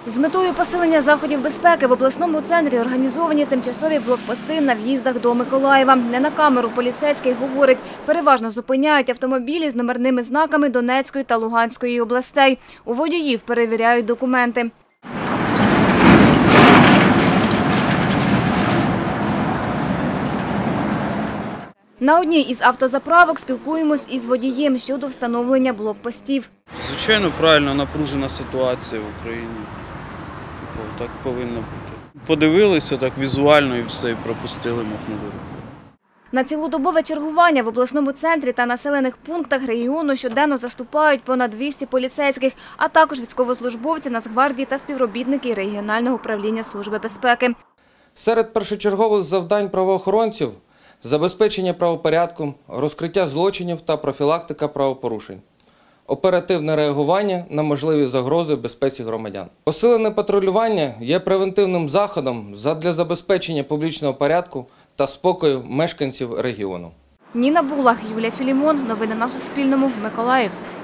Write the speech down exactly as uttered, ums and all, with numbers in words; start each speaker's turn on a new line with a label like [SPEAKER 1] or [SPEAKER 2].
[SPEAKER 1] З метою посилення заходів безпеки в обласному центрі організовані тимчасові блокпости на в'їздах до Миколаєва. Не на камеру поліцейський говорить, переважно зупиняють автомобілі з номерними знаками Донецької та Луганської областей. У водіїв перевіряють документи. На одній із автозаправок спілкуємось із водієм щодо встановлення блокпостів.
[SPEAKER 2] Звичайно, правильно, напружена ситуація в Україні. Так повинно бути. Подивилися так візуально і все, і пропустили, махнули рукою.
[SPEAKER 1] На цілодобове чергування в обласному центрі та населених пунктах регіону щоденно заступають понад двісті поліцейських, а також військовослужбовці Нацгвардії та співробітники регіонального управління Служби безпеки.
[SPEAKER 3] Серед першочергових завдань правоохоронців – забезпечення правопорядку, розкриття злочинів та профілактика правопорушень. Оперативне реагування на можливі загрози безпеці громадян. Посилене патрулювання є превентивним заходом задля забезпечення публічного порядку та спокою мешканців регіону.
[SPEAKER 1] Ніна Булах, Юлія Філімон. Новини на Суспільному. Миколаїв.